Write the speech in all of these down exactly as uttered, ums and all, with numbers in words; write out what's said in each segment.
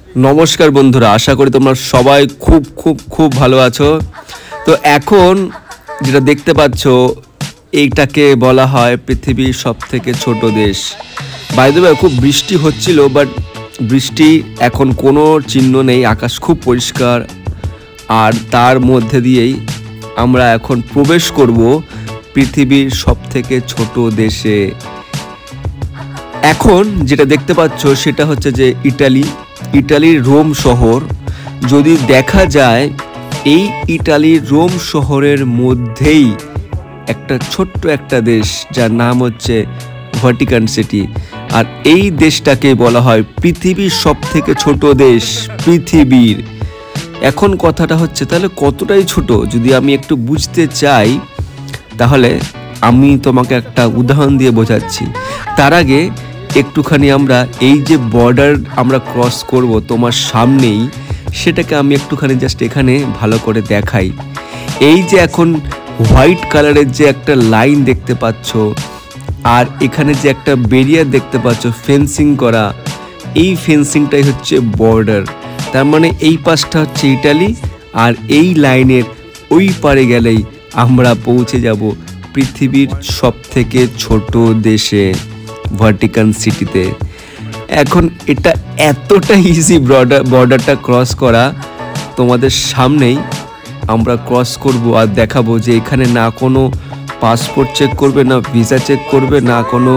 নমস্কার বন্ধুরা, আশা করি তোমরা সবাই খুব খুব খুব ভালো আছো। তো এখন যেটা দেখতে পাচ্ছ এইটাকে বলা হয় পৃথিবীর সবথেকে ছোট দেশ। বাই দ্য ওয়ে খুব বৃষ্টি হচ্ছিল, বাট বৃষ্টি এখন কোনো চিহ্ন নেই, আকাশ খুব পরিষ্কার। আর তার মধ্যে দিয়েই আমরা এখন প্রবেশ করব পৃথিবীর সবথেকে ছোট দেশে। এখন যেটা দেখতে পাচ্ছ সেটা হচ্ছে যে ইটালি ইটালির রোম শহর। যদি দেখা যায় এই ইটালির রোম শহরের মধ্যেই একটা ছোট্ট একটা দেশ যার নাম হচ্ছে ভ্যাটিকান সিটি। আর এই দেশটাকে বলা হয় পৃথিবীর সবথেকে ছোট দেশ পৃথিবীর। এখন কথাটা হচ্ছে তাহলে কতটাই ছোট যদি আমি একটু বুঝতে চাই, তাহলে আমি তোমাকে একটা উদাহরণ দিয়ে বোঝাচ্ছি। তার আগে একটুখানি আমরা এই যে বর্ডার আমরা ক্রস করব তোমার সামনেই, সেটাকে আমি একটুখানি জাস্ট এখানে ভালো করে দেখাই। এই যে এখন হোয়াইট কালারের যে একটা লাইন দেখতে পাচ্ছ, আর এখানে যে একটা ব্যারিয়ার দেখতে পাচ্ছ ফেন্সিং করা, এই ফেন্সিংটাই হচ্ছে বর্ডার। তার মানে এই পাশটা হচ্ছে ইটালি, আর এই লাইনের ওই পারে গেলেই আমরা পৌঁছে যাব পৃথিবীর সবথেকে ছোট দেশে, ভ্যাটিকান সিটিতে। এখন এটা এতটা ইজি বর্ডার বর্ডারটা ক্রস করা, তোমাদের সামনেই আমরা ক্রস করব আর দেখাবো যে এখানে না কোনো পাসপোর্ট চেক করবে, না ভিসা চেক করবে, না কোনো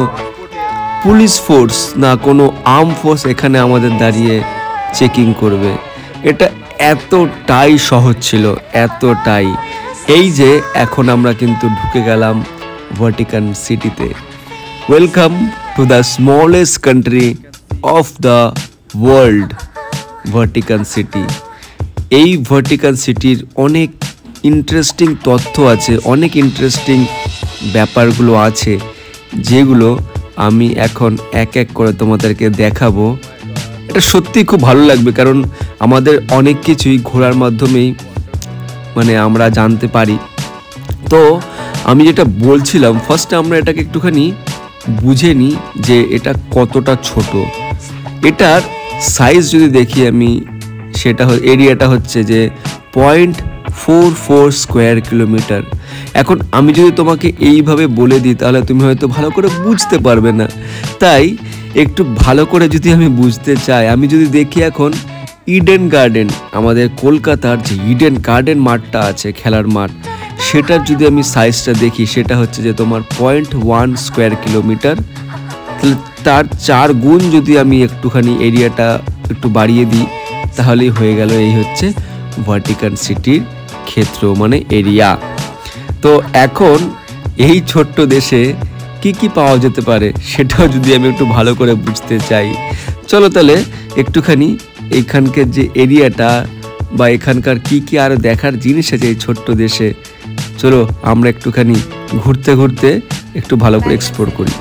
পুলিশ ফোর্স, না কোনো আর্ম ফোর্স এখানে আমাদের দাঁড়িয়ে চেকিং করবে। এটা এতটাই সহজ ছিল, এতটাই। এই যে এখন আমরা কিন্তু ঢুকে গেলাম ভ্যাটিকান সিটিতে। Welcome to the smallest country of the world, Vatican city. এই ভ্যাটিকান সিটির অনেক ইন্টারেস্টিং তথ্য আছে, অনেক ইন্টারেস্টিং ব্যাপারগুলো আছে, যেগুলো আমি এখন এক এক করে তোমাদেরকে দেখাবো। এটা সত্যি খুব ভালো লাগবে, কারণ আমাদের অনেক কিছুই ঘোরার মাধ্যমেই মানে আমরা জানতে পারি। তো আমি যেটা বলছিলাম, ফার্স্টে আমরা এটাকে একটুখানি বুঝে নিই যে এটা কতটা ছোট। এটার সাইজ যদি দেখি আমি, সেটা এরিয়াটা হচ্ছে যে point four four square kilometre. এখন আমি যদি তোমাকে এইভাবে বলে দিই তাহলে তুমি হয়তো ভালো করে বুঝতে পারবে না। তাই একটু ভালো করে যদি আমি বুঝতে চাই, আমি যদি দেখি এখন ইডেন গার্ডেন, আমাদের কলকাতার যে ইডেন গার্ডেন মাঠটা আছে, খেলার মাঠ, সেটার যদি আমি সাইজটা দেখি, সেটা হচ্ছে যে তোমার পয়েন্ট ওয়ান স্কোয়ার কিলোমিটার। তাহলে তার চার গুণ যদি আমি একটুখানি এরিয়াটা একটু বাড়িয়ে দিই, তাহলেই হয়ে গেল এই হচ্ছে ভ্যাটিকান সিটির ক্ষেত্র, মানে এরিয়া। তো এখন এই ছোট্ট দেশে কি কি পাওয়া যেতে পারে সেটাও যদি আমি একটু ভালো করে বুঝতে চাই, চলো তাহলে একটুখানি এইখানকার যে এরিয়াটা বা এখানকার কি কি আর দেখার জিনিস আছে এই ছোট্ট দেশে, চলো আমরা একটুখানি ঘুরতে ঘুরতে একটু ভালো করে এক্সপ্লোর করি।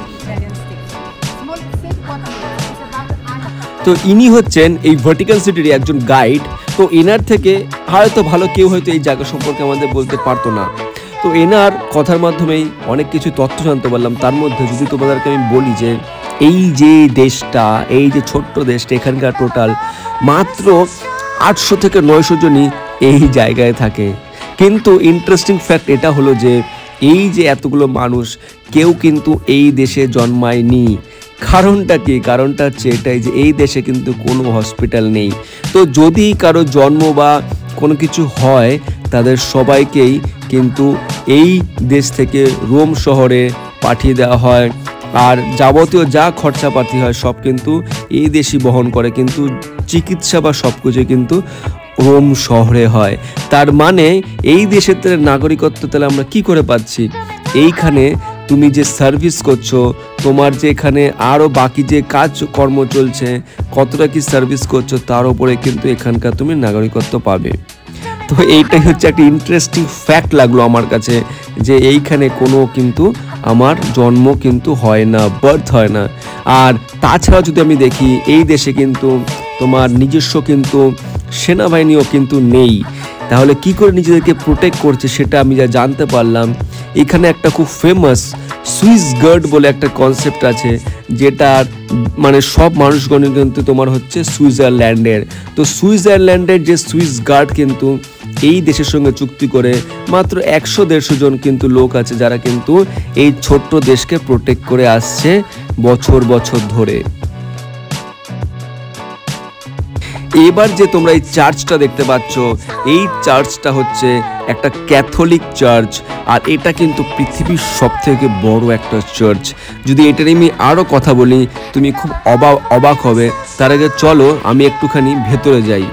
তো ইনি হচ্ছেন এই ভ্যাটিকান সিটির একজন গাইড। তো এনার থেকে হয়তো ভালো কেউ হয়তো এই জায়গা সম্পর্কে আমাদের বলতে পারতো না। তো এনার কথার মাধ্যমেই অনেক কিছু তথ্য জানতে পারলাম। তার মধ্যে যদি তোমাদেরকে আমি বলি যে এই যে দেশটা, এই যে ছোট্ট দেশটা, এখানকার টোটাল মাত্র আটশো থেকে নয়শো জনই এই জায়গায় থাকে। কিন্তু ইন্টারেস্টিং ফ্যাক্ট এটা হলো যে এই যে এতগুলো মানুষ, কেউ কিন্তু এই দেশে জন্মায়নি। কারণটা কি? কারণটা হচ্ছে এটাই যে এই দেশে কিন্তু কোনো হসপিটাল নেই। তো যদি কারো জন্ম বা কোনো কিছু হয়, তাদের সবাইকেই কিন্তু এই দেশ থেকে রোম শহরে পাঠিয়ে দেওয়া হয়। আর যাবতীয় যা খরচাপাতি হয় সব কিন্তু এই দেশই বহন করে, কিন্তু চিকিৎসা বা সব কিছু কিন্তু রোম শহরে হয়। তার মানে এই দেশের তাহলে নাগরিকত্ব তাহলে আমরা কি করে পাচ্ছি? এইখানে তুমি যে সার্ভিস করছো, তোমার যে এখানে আরও বাকি যে কাজ কর্ম চলছে, কতটা কি সার্ভিস করছো, তার উপরে কিন্তু এখানকার তুমি নাগরিকত্ব পাবে। তো এইটাই হচ্ছে একটা ইন্টারেস্টিং ফ্যাক্ট লাগলো আমার কাছে, যে এইখানে কোনো কিন্তু আমার জন্ম কিন্তু হয় না, বার্থ হয় না। আর তাছাড়া যদি আমি দেখি, এই দেশে কিন্তু তোমার নিজস্ব কিন্তু সেনাবাহিনীও কিন্তু নেই। তাহলে কি করে নিজেদেরকে প্রোটেক্ট করছে সেটা আমি যা জানতে পারলাম, এখানে একটা খুব ফেমাস সুইস গার্ড বলে একটা কনসেপ্ট আছে, যেটা মানে সব মানুষগণ কিন্তু তোমার হচ্ছে সুইজারল্যান্ডের। তো সুইজারল্যান্ডের যে সুইস গার্ড কিন্তু এই দেশের সঙ্গে চুক্তি করে মাত্র একশো দেড়শো জন কিন্তু লোক আছে, যারা কিন্তু এই ছোট্ট দেশকে প্রোটেক্ট করে আসছে বছর বছর ধরে। এবার যে তোমরা এই চার্চটা দেখতে পাচ্ছ, এই চার্চটা হচ্ছে একটা ক্যাথলিক চার্চ, আর এটা কিন্তু পৃথিবীর সব থেকে বড় একটা চার্চ। যদি এটার আমি আরও কথা বলি তুমি খুব অবাক অবাক হবে। তার আগে চলো আমি একটুখানি ভেতরে যাই।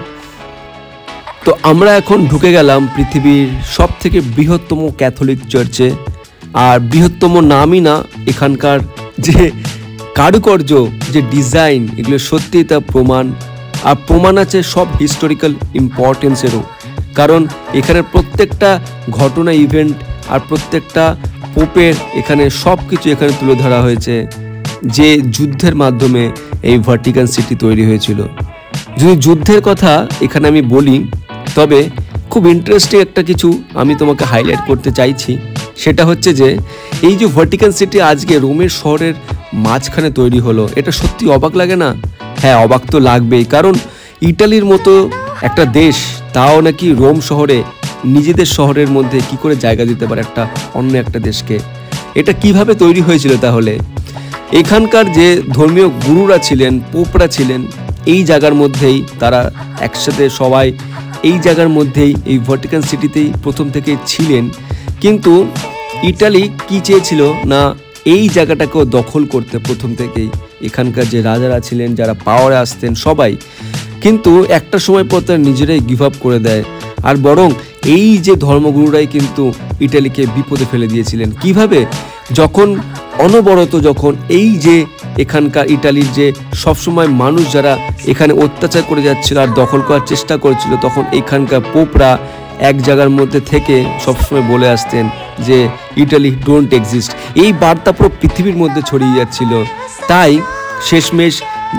তো আমরা এখন ঢুকে গেলাম পৃথিবীর সব থেকে বৃহত্তম ক্যাথলিক চার্চে। আর বৃহত্তম নামই না, এখানকার যে কারুকার্য, যে ডিজাইন, এগুলো সত্যিই তা প্রমাণ। আর প্রমাণ আছে সব হিস্টোরিক্যাল ইম্পর্টেন্সেরও, কারণ এখানে প্রত্যেকটা ঘটনা, ইভেন্ট আর প্রত্যেকটা পোপের এখানে সব কিছু এখানে তুলে ধরা হয়েছে, যে যুদ্ধের মাধ্যমে এই ভাটিকান সিটি তৈরি হয়েছিল। যদি যুদ্ধের কথা এখানে আমি বলি, তবে খুব ইন্টারেস্টিং একটা কিছু আমি তোমাকে হাইলাইট করতে চাইছি। সেটা হচ্ছে যে এই যে ভাটিকান সিটি আজকে রোমের শহরের মাঝখানে তৈরি হলো, এটা সত্যি অবাক লাগে না? হ্যাঁ, অবাক তো লাগবেই, কারণ ইটালির মতো একটা দেশ, তাও নাকি রোম শহরে, নিজেদের শহরের মধ্যে কি করে জায়গা দিতে পারে একটা অন্য একটা দেশকে? এটা কিভাবে তৈরি হয়েছিল তাহলে? এখানকার যে ধর্মীয় গুরুরা ছিলেন, পোপরা ছিলেন, এই জায়গার মধ্যেই তারা একসাথে সবাই এই জায়গার মধ্যেই, এই ভাটিকান সিটিতেই প্রথম থেকে ছিলেন। কিন্তু ইটালি কি চেয়েছিল না, এই জায়গাটাকেও দখল করতে প্রথম থেকেই। এখানকার যে রাজারা ছিলেন, যারা পাওয়ারে আসতেন সবাই, কিন্তু একটা সময় পর তারা নিজেরাই গিভ আপ করে দেয়। আর বরং এই যে ধর্মগুরুরাই কিন্তু ইটালিকে বিপদে ফেলে দিয়েছিলেন। কিভাবে? যখন অনবরত যখন এই যে এখানকার ইটালির যে সবসময় মানুষ যারা এখানে অত্যাচার করে যাচ্ছিল আর দখল করার চেষ্টা করেছিল, তখন এখানকার পোপরা এক জায়গার মধ্যে থেকে সবসময় বলে আসতেন যে ইটালি ডোন্ট এক্সিস্ট। এই বার্তা পুরো পৃথিবীর মধ্যে ছড়িয়ে যাচ্ছিল। তাই শেষমেশ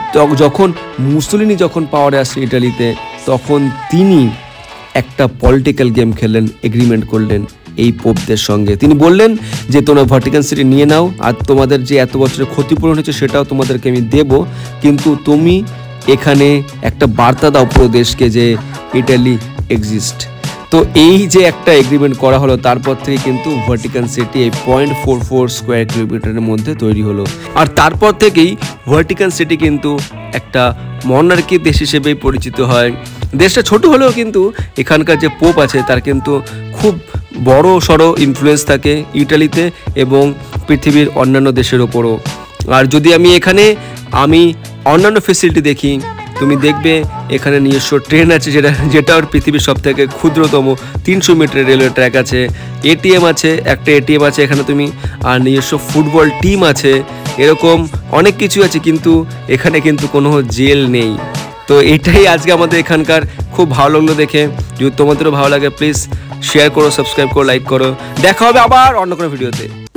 যখন মুসোলিনি যখন পাওয়ারে আসলেন ইটালিতে, তখন তিনি একটা পলিটিক্যাল গেম খেললেন, এগ্রিমেন্ট করলেন এই পোপদের সঙ্গে। তিনি বললেন যে তোমরা ভাটিকান সিটি নিয়ে নাও, আর তোমাদের যে এত বছরের ক্ষতিপূরণ হয়েছে সেটাও তোমাদেরকে আমি দেব, কিন্তু তুমি এখানে একটা বার্তা দাও পুরো দেশকে যে ইটালি এক্সিস্ট। তো এই যে একটা এগ্রিমেন্ট করা হলো, তারপর থেকে কিন্তু ভাটিকান সিটি এই পয়েন্ট ফোর ফোর স্কোয়ার কিলোমিটারের মধ্যে তৈরি হলো। আর তারপর থেকেই ভাটিকান সিটি কিন্তু একটা মনার্কি দেশ হিসেবেই পরিচিত হয়। দেশটা ছোট হলেও কিন্তু এখানকার যে পোপ আছে তার কিন্তু খুব বড় সড়ো ইনফ্লুয়েন্স থাকে ইটালিতে এবং পৃথিবীর অন্যান্য দেশের ওপরও। আর যদি আমি এখানে আমি অন্যান্য ফেসিলিটি দেখি, তুমি দেখবে এখানে নিজস্ব ট্রেন আছে, যেটা যেটা পৃথিবীর সব থেকে ক্ষুদ্রতম তিনশো মিটারের রেলওয়ে ট্র্যাক আছে, এটিএম আছে, একটা এটিএম আছে এখানে তুমি, আর নিজস্ব ফুটবল টিম আছে, এরকম অনেক কিছু আছে। কিন্তু এখানে কিন্তু কোনো জেল নেই। তো এটাই আজকে আমাদের এখানকার খুব ভালো লাগলো দেখে। যদি তোমাদেরও ভালো লাগে প্লিজ শেয়ার করো, সাবস্ক্রাইব করো, লাইক করো। দেখা হবে আবার অন্য কোনো ভিডিওতে।